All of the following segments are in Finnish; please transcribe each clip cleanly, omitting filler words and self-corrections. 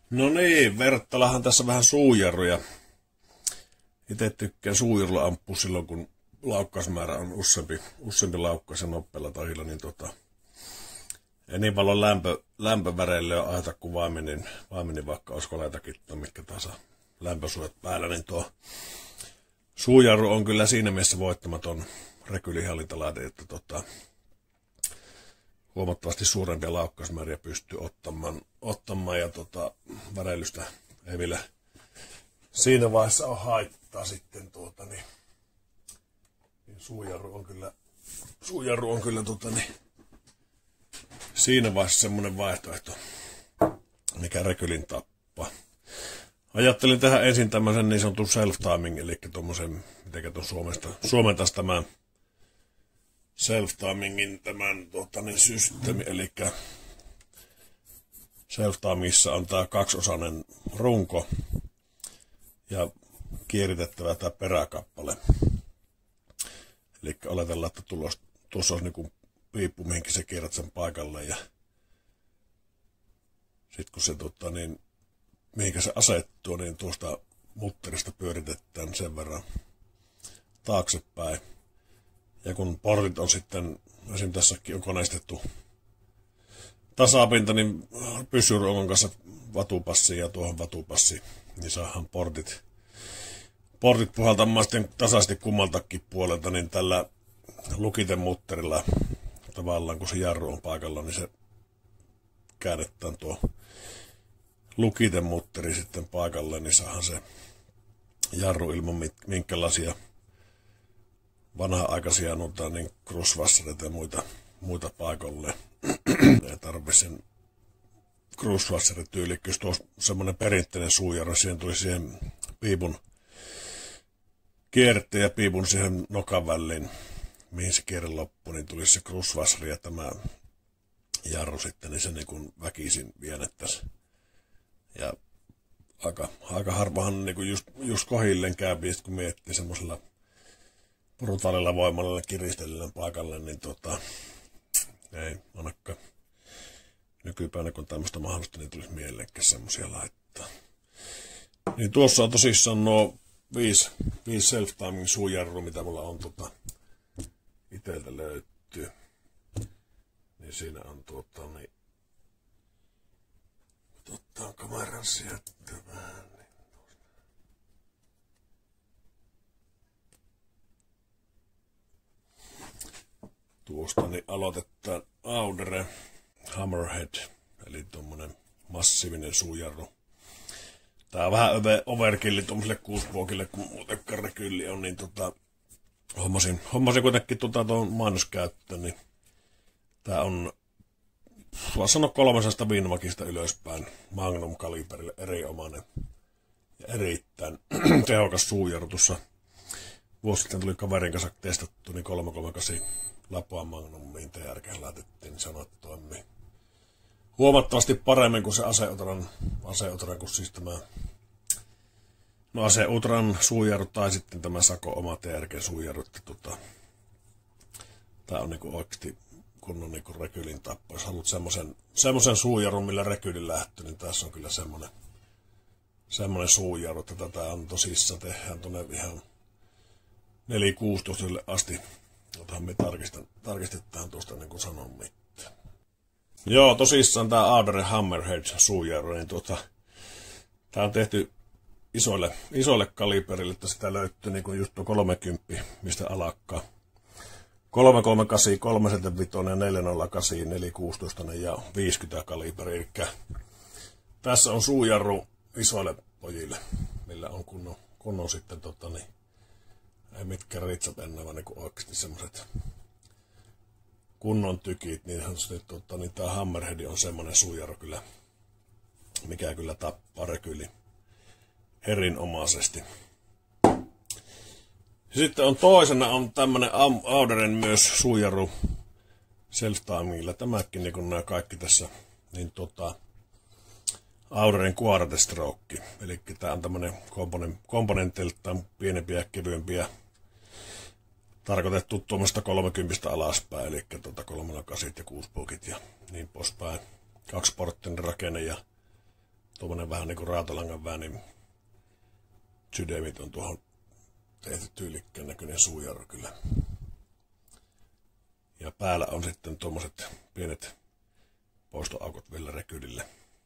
No niin, Verttalahan tässä vähän suujarruja. Itse tykkään suujarrulla ampua silloin, kun laukkausmäärä on useampi laukkaus ja nopealla tahilla, niin ei niin paljon lämpöväreille jo ahata kuin vaimeni vaikka olisi koleitakin mitkä tahansa lämpösuojat päällä, niin tuo suujarru on kyllä siinä mielessä voittamaton rekylihallintalaite, että huomattavasti suurempia laukkausmääriä pystyy ottamaan ja väreilystä ei vielä siinä vaiheessa ole haittaa sitten niin suujarru on kyllä siinä vaiheessa semmoinen vaihtoehto, mikä rekylin tappaa. Ajattelin tähän ensin tämmöisen niin sanotun self-timing, eli tuommoisen, mitenkä tuon suomentaisi tämän self-timingin tämän systeemi, eli self-timingissa on tämä kaksiosainen runko ja kieritettävä tämä peräkappale. Eli oletellaan, että tuossa olisi niin piippu, mihinkin sä kierrät sen paikalle ja sitten kun se mihinkä se asettuu, niin tuosta mutterista pyöritetään sen verran taaksepäin. Ja kun portit on sitten, esimerkiksi tässäkin on koneistettu tasapinta, niin pyssyrongon kanssa vatupassiin ja tuohon vatupassiin, niin saadaan portit puhaltamaan sitten tasaisesti kummaltakin puolelta, niin tällä lukitemutterilla tavallaan, kun se jarru on paikalla, niin se käännetään tuo lukitemutteri sitten paikalle, niin saadaan se jarru ilman minkälaisia vanha-aikaisia niin krusvassareita ja muita paikalle. Ei tarvitse sen krusvassarityyli, jos tuo semmoinen perinteinen suujarru, siihen tuli siihen piipun kierteen ja piipun siihen nokan väliin, mihin se kierre loppui, niin tulisi se krusvassari ja tämä jarru sitten, niin se niin kuin väkisin viennettäisiin. Ja aika harvahan niin kuin just kohilleen käypi, kun miettii semmoisella brutaalilla voimalla kiristellään paikalle, niin ei ainakaan nykypäivänä, kun tämmöistä mahdollista, niin tulisi mieleenkään semmoisia laittaa. Niin tuossa on tosissaan nuo 5 self-timing suujarru, mitä mulla on iteltä löytyy. Niin siinä on niin ottaa kameran sieltä vähän. Tuosta niin aloitetaan Audere Hammerhead, eli tuommoinen massiivinen suujarru. Tää on vähän overkilli tuommoiselle 6-vuokille, kun muutenkaan rekylli on, niin hommasin kuitenkin tuon mainoskäyttöön, niin tää on, voisi sanoa 300 Winmacista ylöspäin, Magnum-kaliberille erinomainen ja erittäin tehokas suujarru. Tuossa vuosi sitten tuli kaverin kanssa testattu, niin 338 Lapua Magnumiin TRG laitettiin, niin sanoi, että toimii huomattavasti paremmin kuin se aseutran kun siis tämä aseutran suujarru tai sitten tämä Sako oma TRG-suujarru, että tää on niinku oikeasti kunnon niinku rekylin tappo. Jos haluat semmoisen suujarrun, millä rekyli lähtee, niin tässä on kyllä semmoinen suujarru, että tätä on tosissaan, tehdään tuonne ihan 4-16 asti. Otahan me tarkistetaan tuosta niin kuin sanon mitään. Joo, tosissaan tää Audere Hammerhead suujarru, niin tää on tehty isoille kaliberille, että sitä löytyy niin kuin just tuo 30, mistä alakkaa. 338, 375, 408, 416 ja 50 kaliberi. Eli tässä on suujarru isoille pojille, millä on kunnon sitten ei mitkään ritsat enää, vaan niin oikeasti semmoiset kunnon tykit, niin tämä Hammerhead on semmoinen suujarru kyllä, mikä kyllä tappaa rekyli erinomaisesti. Sitten on toisena on tämmönen Auderen myös suujarru self-timingilla. Tämäkin niin kuin nämä kaikki tässä, niin Auderen Quarter Stroke. Eli tää on tämmönen komponenteiltaan pienempiä, kevyempiä. Tarkoitettu tuommoista 30 alaspäin, eli 308 ja 6 puukit ja niin poispäin. 2-porttinen rakenne ja tuommoinen vähän niin kuin rautalangan väänin sydämit on tuohon tehty tyylikkään näköinen suujarru kyllä. Ja päällä on sitten tuommoiset pienet poistoaukot vielä rekylille.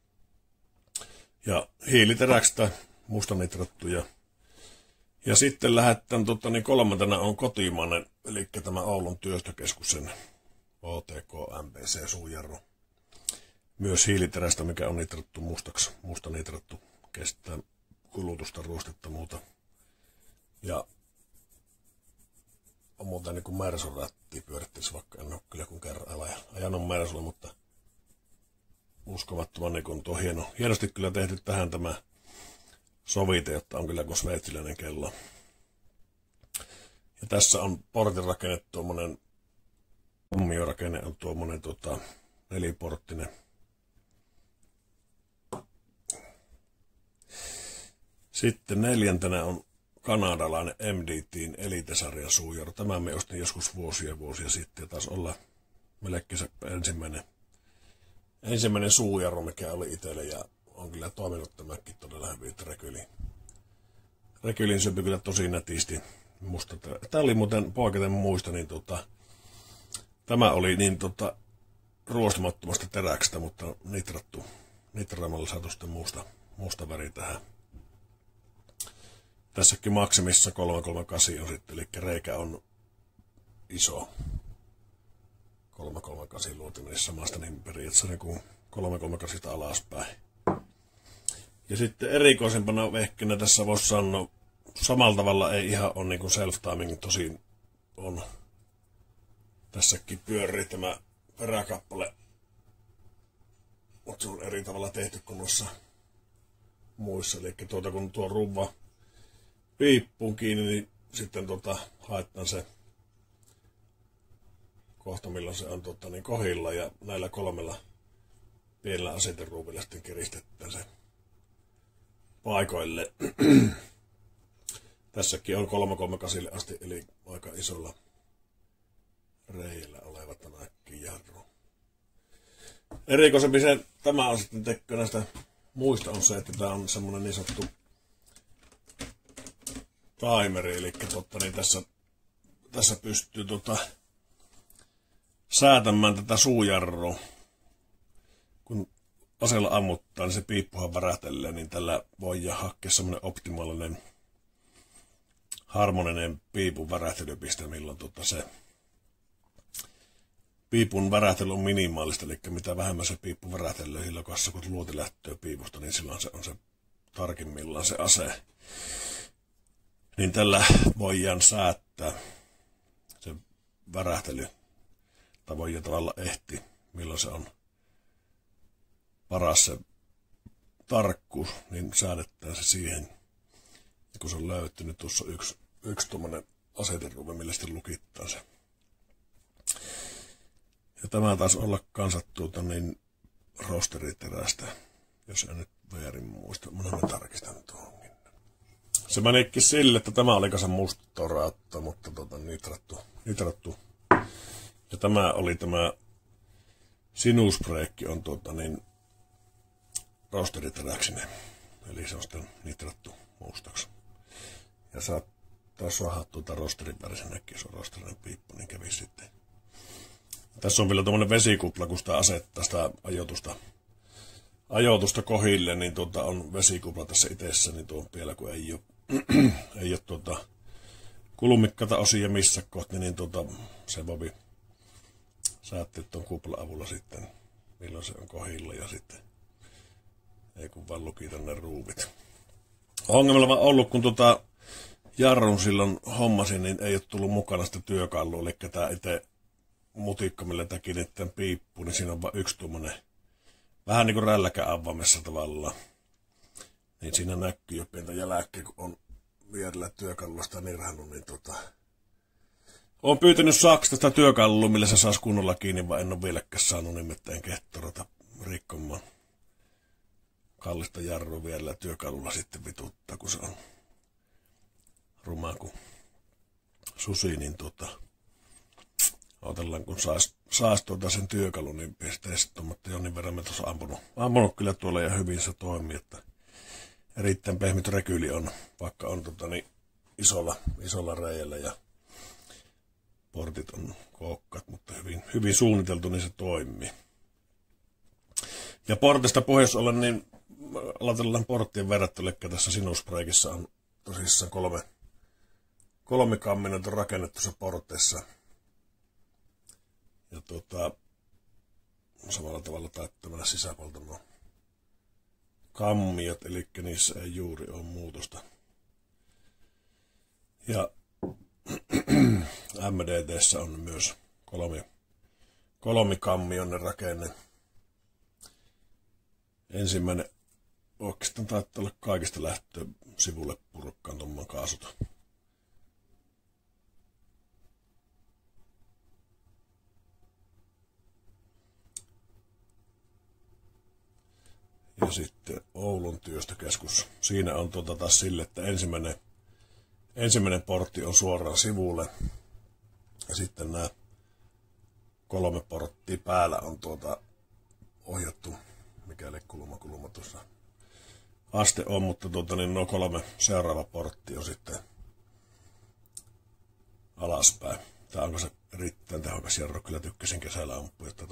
Ja hiiliteräksestä mustanitrattuja. Ja sitten lähdetään kolmantena on kotimainen, eli tämä Oulun työstökeskuksen OTK MPC suujarru. Myös hiiliterästä, mikä on nitrattu mustaksi. Musta nitrattu kestää kulutusta, ruostetta muuta. Ja on muuten niin kuin Mersun ratti pyörittäisi, vaikka en ole kyllä kun kerran ajanut Mersulla, mutta uskomattoman niin kuin tuo hienosti kyllä tehty tähän tämä sovite, jotta on kyllä kuin sveitsiläinen kello. Ja tässä on portin rakenne, tuommoinen ommiorakenne on tuommoinen neliporttinen. Sitten neljäntenä on kanadalainen MDT:n Elite-sarjan suujarru. Tämä me ostin joskus vuosia sitten ja taas olla melkein ensimmäinen suujarru, mikä oli itselle ja on kyllä toiminut tämäkin todella hyvin, että rekylin syöpy kyllä tosi nätisti. Tämä oli muuten poiketen muista, niin tämä oli niin ruostumattomasta teräksestä, mutta nitraamalla saatu sitten musta väri tähän. Tässäkin maksimissa 338 on sitten, eli reikä on iso. 338 luotimessa samasta niin periaatteessa niin kuin 338 alaspäin. Ja sitten erikoisempana vehkenä tässä voisi sanoa, samalla tavalla ei ihan ole niin kuin self-timing, tosin on. Tässäkin pyörii tämä peräkappale, mutta se on eri tavalla tehty kuin noissa muissa. Eli kun tuo ruuva piippuun kiinni, niin sitten haetaan se kohta, milloin se on niin kohilla, ja näillä kolmella pienellä aseteruuvilla sitten kiristetään se paikoille. Tässäkin on 338 asti, eli aika isolla reijällä oleva tämäkin jarru. Erikoisempi se, tämä on sitten tekkö näistä muista on se, että tämä on semmoinen niin sanottu timeri, eli niin tässä pystyy säätämään tätä suujarrua. Kun aseella ammuttaa, niin se piippuhan värähtelee, niin tällä voi hakea semmoinen optimaalinen harmoninen piipun värähtelypiste, milloin se piipun värähtely on minimaalista, eli mitä vähemmän se piippu värähtelee silloin, kun luoti lähtee piipusta, niin silloin se on se tarkimmillaan se ase. Niin tällä voidaan säättää se värähtely, tai voidaan tavallaan ehti, milloin se on paras se tarkkuus, niin säädetään se siihen. Ja kun se on löytynyt, tuossa yksi tuommoinen aseteruuve, millä sitten lukittaa se. Ja tämä taisi olla kanssa niin rosteriterästä, jos en nyt väärin muista. Mä tarkistan tuonkin. Se menikin sille, että tämä oli kanssa mustoraatto, mutta nitrattu. Ja tämä oli tämä sinusbreakki on niin rosteriteräksinen. Eli se on sitten nitrattu mustaksi. Ja saattaa saada rosterin värisen näkki, jos on rosterinen piippu, niin kävi sitten. Tässä on vielä tuommoinen vesikupla, kun sitä asettaa sitä ajoitusta kohille, niin on vesikupla tässä itsessä, niin tuo vielä kun ei ole kulmikkaita osia missä kohti, niin se voi säättää tuon kuplan avulla sitten, milloin se on kohilla ja sitten ei kun vaan lukita ne ruuvit. Ongelmalla vaan ollut, kun jarrun silloin hommasin, niin ei ole tullut mukana sitä työkalua, eli tämä itse mutikko, millä tämä kiinnitetään piippuun, niin siinä on vain yksi tuommoinen, vähän niin kuin rälläkä avaimessa tavallaan. Niin siinä näkyy jo pientä jälkeen, kun on vierellä työkalusta nirhannut, niin olen pyytänyt Saksasta sitä työkalua, millä se saisi kunnolla kiinni, vaan en ole vieläkään saanut nimittäin kehtorata rikkomaan kallista jarrua vielä työkalulla sitten vituttaa, kun se on rumaa kuin susi, niin Otellaan, kun saas sen työkalun, niin pistää sitten, mutta jonnin verran me tuossa ampunut kyllä tuolla ja hyvin se toimii, että erittäin pehmyt rekyli on, vaikka on isolla reiällä ja portit on kookkat, mutta hyvin suunniteltu, niin se toimii. Ja portista pohjois ollen, niin aloitellaan porttien verrattelu, eli tässä Sinusbreakissä on tosissaan kolmikamminen on rakennettu se porteissa. Ja samalla tavalla täyttämällä sisäpuolta nuo kammiot, eli niissä ei juuri ole muutosta. Ja MDT:ssä on myös kolmikammioinen rakenne. Ensimmäinen oikeastaan taitaa olla kaikista lähtöä sivulle purkkaantumaan kaasut. Ja sitten Oulun työstökeskus. Siinä on taas sille, että ensimmäinen portti on suoraan sivulle. Ja sitten nämä 3 porttia päällä on ohjattu, mikäli kulma tuossa aste on, mutta niin nuo 3 seuraava portti on sitten alaspäin. Tämä onko se erittäin tehokas jarru, kyllä tykkäsin kesällä ampua, että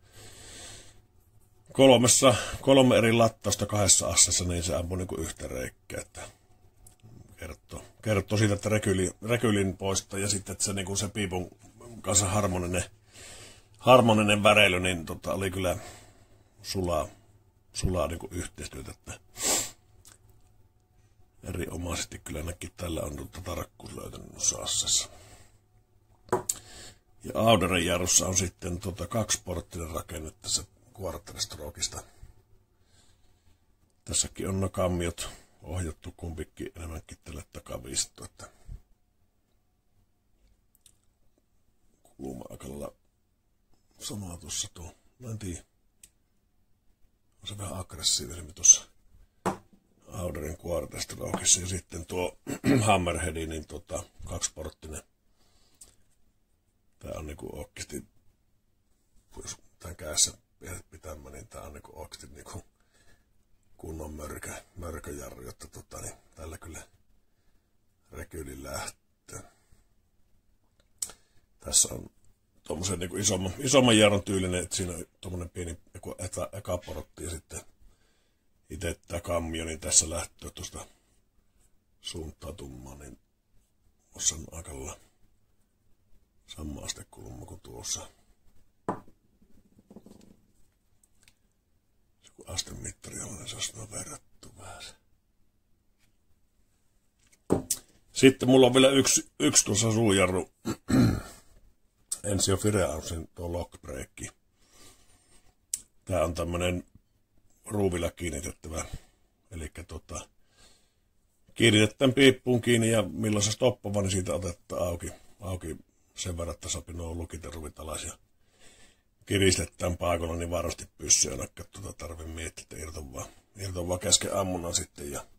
3 eri lattausta 2 assessa, niin se ampuu niin yhtä reikkää, että kertoo siitä, että rekylin poistaa ja sitten, että se, niin se piipun kanssa harmoninen väreily, niin oli kyllä sulaa niin yhteistyötä, että erinomaisesti kyllä näkin tällä on tarkkuus löytänyt noissa assessa. Ja Auderen jarrussa on sitten 2-porttinen rakenne tässä Quarter-strokeista. Tässäkin on kammiot ohjattu kumpikin enemmänkin tälle takaviistoon, että kulma-akalla samaa tuossa tuo. Mä en tiedä. On se vähän aggressiivisempi tuossa Auderin Quarter-strokeissa. Ja sitten tuo Hammerheadi, niin 2-porttinen. Tää on niinku oikeesti, jos tän kädessä pitämään, niin tää on niinku oikeesti niinku kunnon mörköjarru, jotta niin tällä kyllä rekyli lähtee. Tässä on tommosen niinku isomman jarrun tyylinen, että siinä on tommonen pieni ekaportti ja sitten itse tää kammio, niin tässä lähtee tuosta suuntautumaan, niin tuossa on aika lailla sama astekulma kuin tuossa. Kun astemittari on, niin se olisi verrattu vähän. Sitten mulla on vielä yksi tuossa suujarru. Ensio Firehousing tuo lockbreakki. Tää on tämmönen ruuvilla kiinnitettävä. Eli kiinnitetään piippuun kiinni ja milloin se stoppava, niin siitä otetaan auki sen verran, että sopii nuo lukiteruvit alas ja kiristetään paikalla, niin varmasti pyssyy ainakaan tarvii miettiä, että irton vaan kesken ammunnan sitten. Ja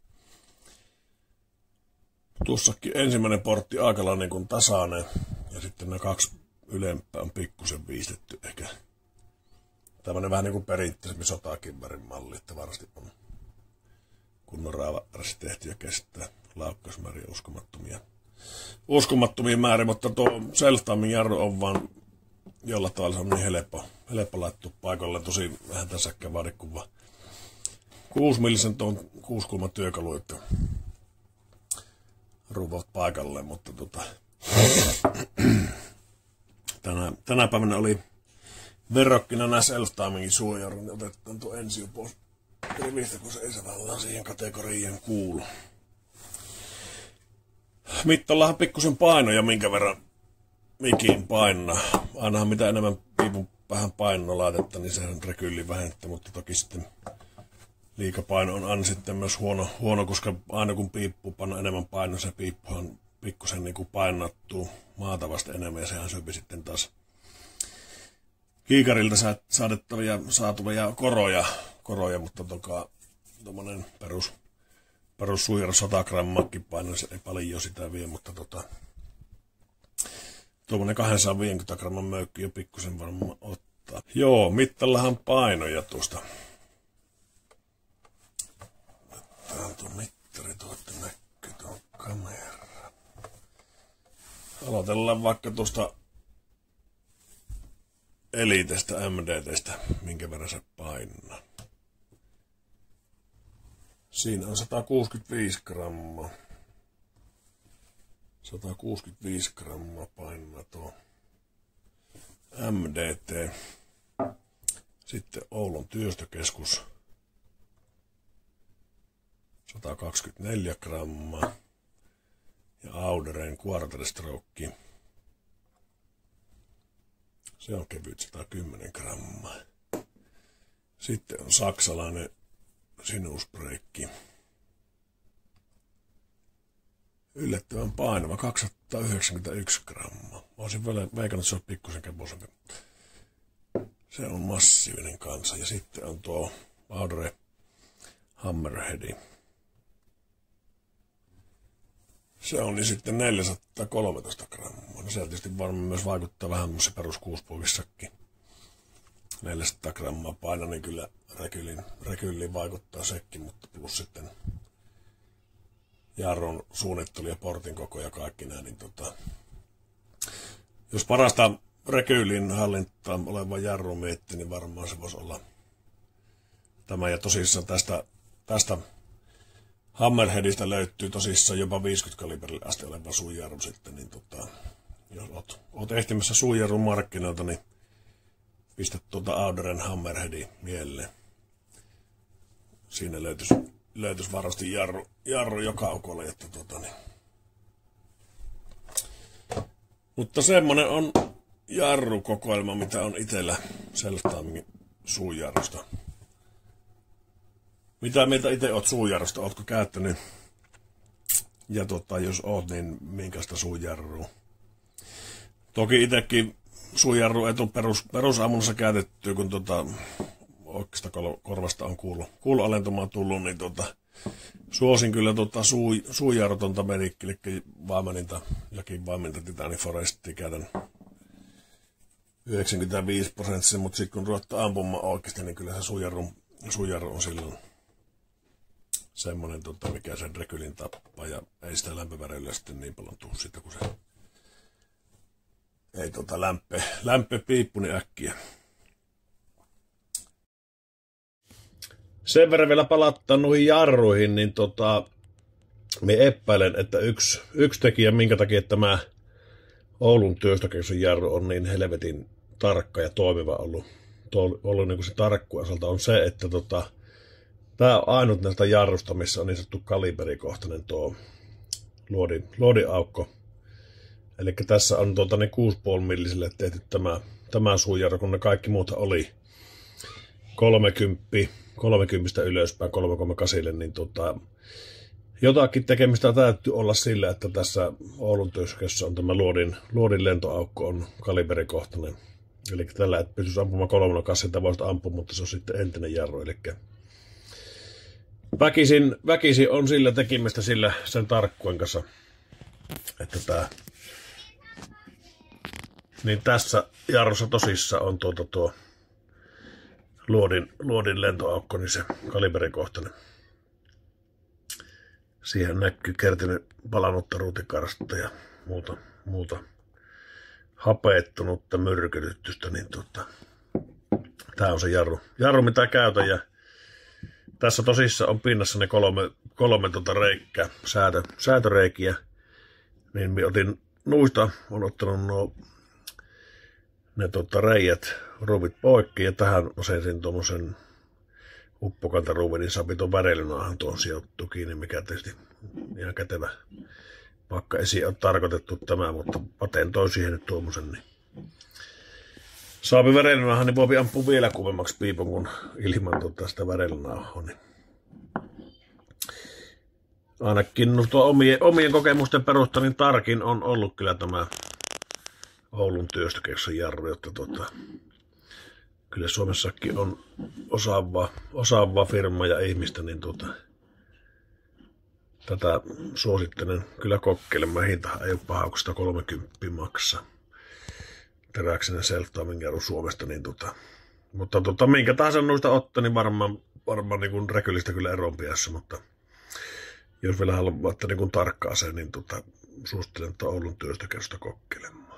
tuossakin ensimmäinen portti aika niin kuin tasainen ja sitten nämä 2 ylempää on pikkusen viistetty ehkä. Tämmönen vähän niin kuin perinteisempi sotakiväärin malli, että varmasti on kunnon raavarasti tehty ja kestää laukkausmääriä uskomattomia määriä, mutta tuo self-timing jarru on vaan jollain tavalla se on niin helppo laittua paikalle. Tosi vähän tässäkään vaadi kuin vaan 6 millisen tuon 6-kulman työkalu, että ruuvat paikalle, mutta tänä päivänä oli verrokkina nämä self-timingin suojarun, niin otetaan tuo Ensio pois rivistä, kun se ei tavallaan siihen kategoriaan kuulu. Mittallahan pikkusen painoja, minkä verran mikin painaa. Ainahan mitä enemmän piipun vähän painoa laitetta, niin sehän rekyli vähentää, mutta toki sitten liikapaino on aina sitten myös huono, koska aina kun piippu panna enemmän painoa, se piippuhan pikkusen niin kuin painattuu maata vasta enemmän ja sehän syöpi sitten taas kiikarilta saatuvia koroja, mutta tommonen perus suijara 100 grammaakin paino, se ei paljon sitä vie, mutta tuommoinen 250 gramman möykky jo pikkusen varmaan ottaa. Joo, mittallahan painoja tuosta. Tää on tuo mittari, tuotte näkyy tuon kamera. Aloitellaan vaikka tuosta Elitestä, MDTstä, minkä verran se painaa. Siinä on 165 grammaa. 165 grammaa painaa tuo MDT. Sitten Oulun työstökeskus 124 grammaa. Ja Auderen Quarterstroke. Se on kevyt 110 grammaa. Sitten on saksalainen sinusbreikki. Yllättävän painava 291 grammaa. Olisin veikannut, että se on pikkusen kepoisempi. Se on massiivinen kansa. Ja sitten on tuo Audere Hammerhead. Se on niin sitten 413 grammaa. No se tietysti varmaan myös vaikuttaa vähän se peruskuuspuovissakin. 400 grammaa paino, niin kyllä rekyyliin vaikuttaa sekin, mutta plus sitten jarrun suunnittelu ja portin koko ja kaikki nämä, niin jos parasta rekyylin hallintaa oleva jarru miettii, niin varmaan se voisi olla tämä. Ja tosissaan tästä Hammerheadista löytyy tosissaan jopa 50 kaliberille asti oleva suujarru sitten, niin jos oot ehtimässä suujarrun markkinoilta, niin pistä Auderen Hammerheadi mieleen. Siinä löytyisi varmasti jarru joka aukolle, että niin. Mutta semmonen on jarrukokoelma, mitä on itsellä Self-Timingin suujarrusta. Mitä mieltä itse oot suujarrusta? Ootko käyttänyt? Ja jos oot, niin minkästä suujarrua? Toki itsekin suujarru ei tule perusammunnassa käytettyä, kun oikeasta korvasta on kuuloalentumaan tullut, niin suosin kyllä suujarrutonta merikki, eli Vaimaninta, jokin Vaimaninta Titani Forestia käytän 95%, mutta sitten kun ruvettaan ampumaan oikeasti, niin kyllä se suujarru on silloin semmoinen, mikä sen rekylin tappaa, ja ei sitä lämpöväreillä sitten niin paljon tuu sitä, kun se ei lämpö piippu niin äkkiä. Sen verran vielä palattaan noihin jarruihin, niin me epäilen, että yksi tekijä, minkä takia tämä Oulun työstökeskuksen jarru on niin helvetin tarkka ja toimiva ollut niin kuin se tarkkuusalta, on se, että tämä on ainut näistä jarrusta, missä on niin sanottu kaliberikohtainen tuo luodiaukko. Eli tässä on niin 6,5 milliselle tehty tämä suujarru, kun ne kaikki muuta oli 30 ylöspäin, 3,8, niin jotakin tekemistä täytyy olla sillä, että tässä Oulun työstökeskuksessä on tämä luodin lentoaukko on kaliberikohtainen. Eli tällä et pystyisi ampumaan 3,8, sitä voisi ampua, mutta se on sitten entinen jarru. Eli väkisin on sillä tekemistä sillä sen tarkkuuden kanssa, että niin tässä jarrussa tosissaan on tuo luodin lentoaukko, niin se kaliberikohtainen. Siihen näkyy kertynyt palannutta ruutikarsta ja muuta hapeettunutta myrkytystä, niin tää on se jarru mitä käytän, ja tässä tosissaan on pinnassa ne kolme reikkää, säätöreikiä, niin minä otin nuista, olen ottanut ne reijät, ruuvit poikki, ja tähän osensin tuommoisen uppokantaruuvin, niin saapi tuon väreilynaahan tuon sijoittuu kiinni, mikä tietysti ihan kätevä. Vaikka ei ole tarkoitettu tämä, mutta patentoin siihen nyt tuommoisen, niin saapi väreilynaahan, niin voi ampua vielä kuvemmaksi piipon, kun ilman sitä väreilynaahoa. Niin ainakin omien kokemusten perusta niin tarkin on ollut kyllä tämä Oulun työstökeskuksen jarru, jotta kyllä Suomessakin on osaava firma ja ihmistä, niin tätä suosittelen kyllä kokeilemaan. Hinta ei ole paha, kun 130 maksaa. teräksinen self-timing jarru Suomesta, niin mutta minkä tahansa noista ottaa, niin varmaan niin kuin räkylistä kyllä eroon päässä, mutta jos vielä haluatte niin kuin tarkkaa sen, niin suosittelen Oulun työstökerrosta kokeilemaan.